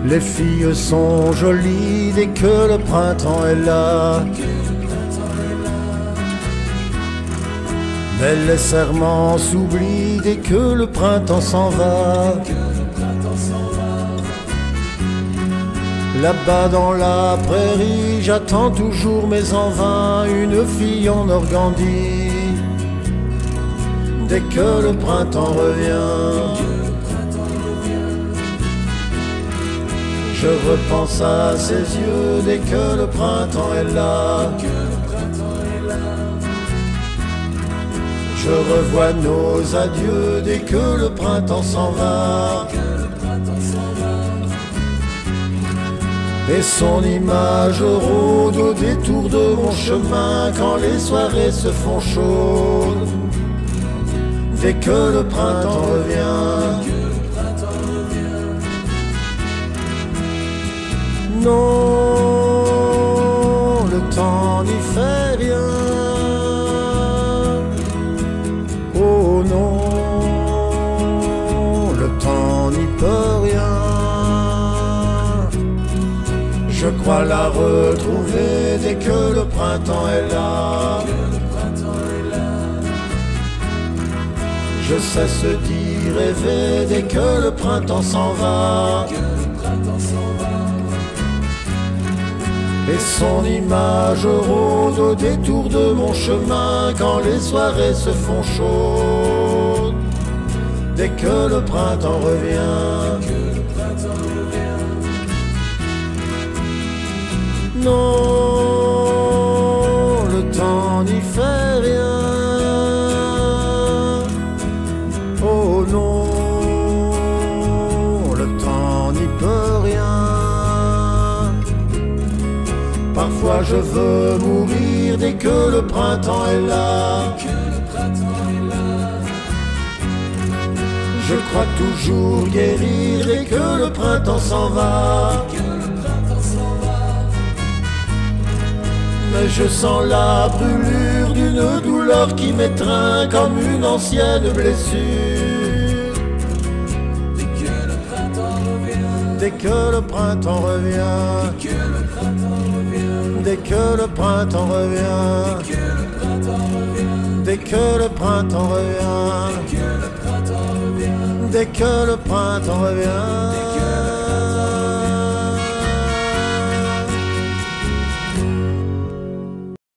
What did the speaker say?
Les filles sont jolies dès que le printemps est là. Mais les serments s'oublient dès que le printemps s'en va. Là-bas dans la prairie, j'attends toujours mais en vain une fille en Organdie. Dès que le printemps revient, je repense à ses yeux dès que le printemps est là. Je revois nos adieux dès que le printemps s'en va. Et son image rôde au détour de mon chemin quand les soirées se font chaudes. Dès que le printemps revient, non, le temps n'y fait rien. Oh non, le temps n'y peut rien. Je crois la retrouver dès que le printemps est là. Je cesse d'y rêver dès que le printemps s'en va. Et son image rôde au détour de mon chemin quand les soirées se font chaudes. Dès que le printemps revient, non, le temps n'y fait rien. Oh non, le temps n'y peut rien. Parfois je veux mourir dès que le printemps est là. Je crois toujours guérir dès que le printemps s'en va. Mais je sens la brûlure d'une douleur qui m'étreint comme une ancienne blessure. Dès que le printemps revient, dès que le printemps revient, dès que le printemps revient, dès que le printemps revient.